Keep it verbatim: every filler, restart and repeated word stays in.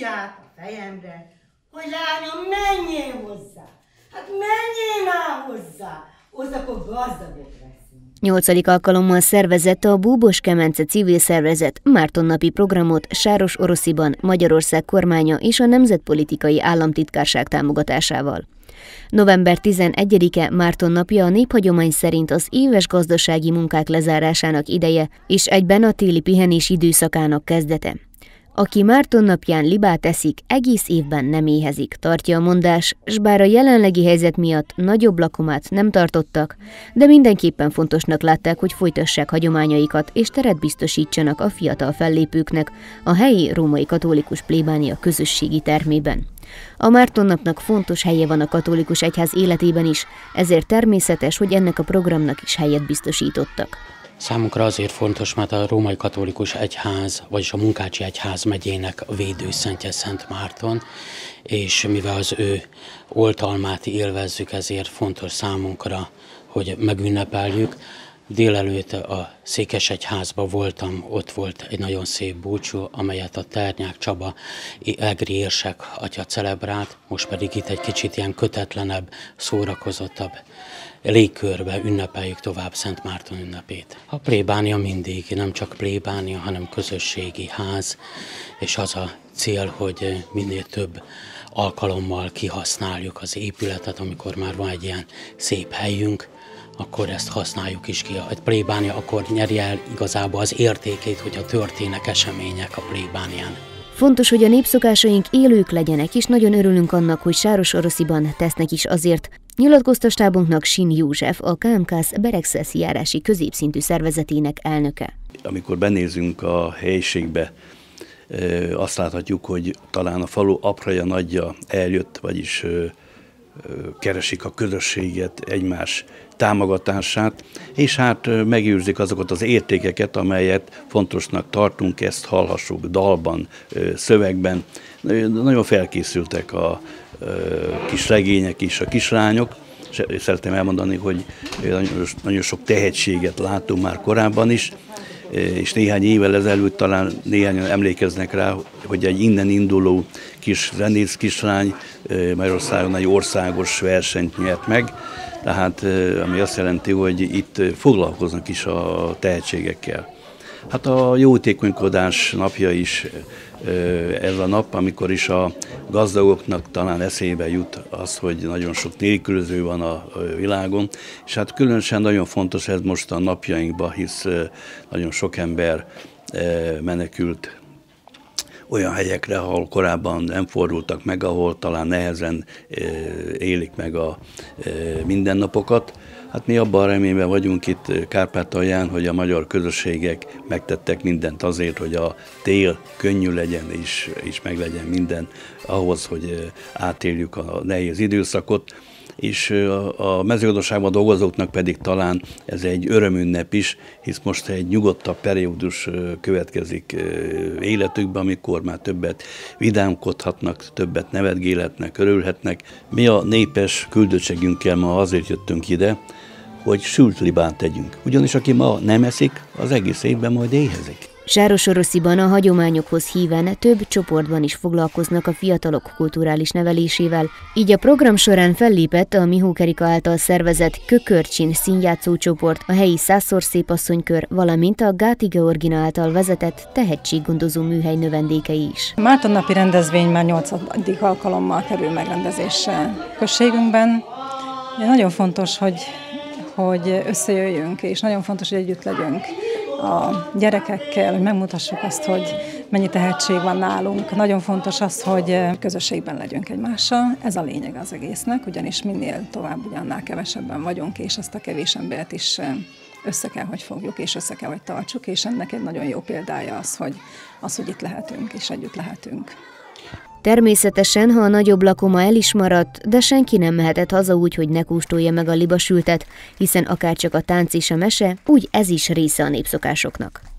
csícsák a fejemre, hogy lányom, menjél hozzá. Hát menjél már hozzá, az akkor gazdagok leszünk. Nyolcadik alkalommal szervezett a Búbos Kemence civil szervezet Márton-napi programot Sáros-Orosziban Magyarország kormánya és a Nemzetpolitikai Államtitkárság támogatásával. november tizenegyedike Márton napja a néphagyomány szerint az éves gazdasági munkák lezárásának ideje, és egyben a téli pihenés időszakának kezdete. Aki Márton napján libát eszik, egész évben nem éhezik, tartja a mondás, s bár a jelenlegi helyzet miatt nagyobb lakomát nem tartottak, de mindenképpen fontosnak látták, hogy folytassák hagyományaikat és teret biztosítsanak a fiatal fellépőknek a helyi római katolikus plébánia közösségi termében. A Márton napnak fontos helye van a katolikus egyház életében is, ezért természetes, hogy ennek a programnak is helyet biztosítottak. Számunkra azért fontos, mert a római katolikus egyház, vagyis a Munkácsi egyház megyének védőszentje Szent Márton, és mivel az ő oltalmát élvezzük, ezért fontos számunkra, hogy megünnepeljük. Délelőtt a Székesegyházban voltam, ott volt egy nagyon szép búcsú, amelyet a Ternyák Csaba egri érsek atya celebrált, most pedig itt egy kicsit ilyen kötetlenebb, szórakozottabb légkörbe ünnepeljük tovább Szent Márton ünnepét. A plébánia mindig, nem csak plébánia, hanem közösségi ház, és az a cél, hogy minél több alkalommal kihasználjuk az épületet, amikor már van egy ilyen szép helyünk, akkor ezt használjuk is ki. A plébánia akkor nyeri el igazából az értékét, hogy a történnek események a plébánián. Fontos, hogy a népszokásaink élők legyenek, és nagyon örülünk annak, hogy Sáros-Orosziban tesznek is azért. Nyilatkozta stábunknak Sin József, a ká em ká es Beregszelszi járási középszintű szervezetének elnöke. Amikor benézünk a helyiségbe, azt láthatjuk, hogy talán a falu apraja nagyja eljött, vagyis keresik a közösséget, egymás támogatását, és hát megőrzik azokat az értékeket, amelyet fontosnak tartunk, ezt hallhassuk dalban, szövegben. Nagyon felkészültek a kis legények is, a kislányok. Szeretném elmondani, hogy nagyon sok tehetséget látunk már korábban is, és néhány évvel ezelőtt talán néhányan emlékeznek rá, hogy egy innen induló kis zenész kislány Magyarországon egy országos versenyt nyert meg, tehát ami azt jelenti, hogy itt foglalkoznak is a tehetségekkel. Hát a jótékonykodás napja is ez a nap, amikor is a gazdagoknak talán eszébe jut az, hogy nagyon sok nélkülöző van a világon, és hát különösen nagyon fontos ez most a napjainkban, hisz nagyon sok ember menekült olyan helyekre, ahol korábban nem fordultak meg, ahol talán nehezen élik meg a mindennapokat. Hát mi abban a reményben vagyunk itt Kárpátalján, hogy a magyar közösségek megtettek mindent azért, hogy a tél könnyű legyen és, és meg legyen minden ahhoz, hogy átéljük a nehéz időszakot. És a mezőgazdaságban dolgozóknak pedig talán ez egy örömünnep is, hisz most egy nyugodtabb periódus következik életükben, amikor már többet vidámkodhatnak, többet nevetgélhetnek, örülhetnek. Mi a népes küldöttségünkkel ma azért jöttünk ide, hogy sült libát tegyünk. Ugyanis aki ma nem eszik, az egész évben majd éhezik. Sáros-Orosziban a hagyományokhoz híven több csoportban is foglalkoznak a fiatalok kulturális nevelésével, így a program során fellépett a Mihó Kerika által szervezett Kökörcsin színjátszó csoport, a helyi Százszor szép asszonykör, valamint a Gáti Georgina által vezetett tehetséggondozó műhely növendékei is. A Márton napi rendezvény már nyolcadik alkalommal kerül megrendezésre községünkben. Nagyon fontos, hogy, hogy összejöjjünk, és nagyon fontos, hogy együtt legyünk a gyerekekkel, hogy megmutassuk azt, hogy mennyi tehetség van nálunk. Nagyon fontos az, hogy közösségben legyünk egymással. Ez a lényeg az egésznek, ugyanis minél tovább ugyannál kevesebben vagyunk, és azt a kevés embert is össze kell, hogy fogjuk, és össze kell, hogy tartsuk, és ennek egy nagyon jó példája az, hogy, az, hogy itt lehetünk, és együtt lehetünk. Természetesen, ha a nagyobb lakoma el is maradt, de senki nem mehetett haza úgy, hogy ne kóstolja meg a libasültet, hiszen akárcsak a tánc és a mese, úgy ez is része a népszokásoknak.